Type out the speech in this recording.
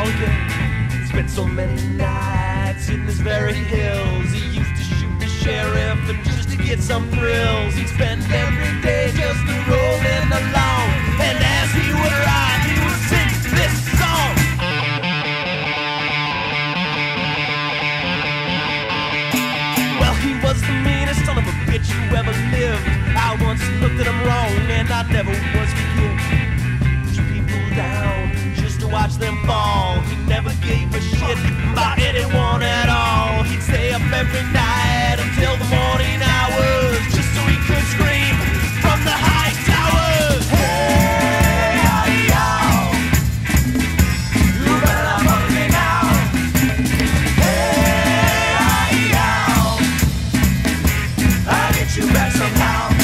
again. Spent so many nights in this very hills. He used to shoot the sheriff and just to get some thrills. He'd spend every day just rolling along, and as he would ride, he would sing this song. Well, he was the meanest son of a bitch who ever lived. I once looked at him wrong, and I never was forgive. Push people down just to watch them fall. He never gave a shit about anyone at all. He'd stay up every night until the morning hours, just so he could scream from the high towers. Hey, yaaa, you better fuck me now. Hey, yaaa, I'll get you back somehow.